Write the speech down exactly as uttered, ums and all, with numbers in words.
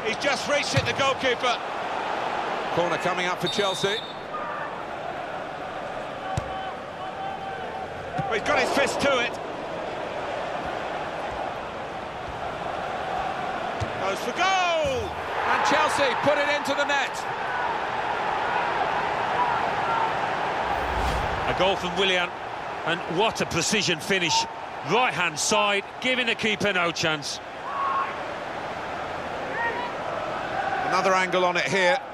He's just reached it, the goalkeeper. Corner coming up for Chelsea. He's got his fist to it. Goes for goal! And Chelsea put it into the net. A goal from Willian, and what a precision finish. Right-hand side, giving the keeper no chance. Another angle on it here.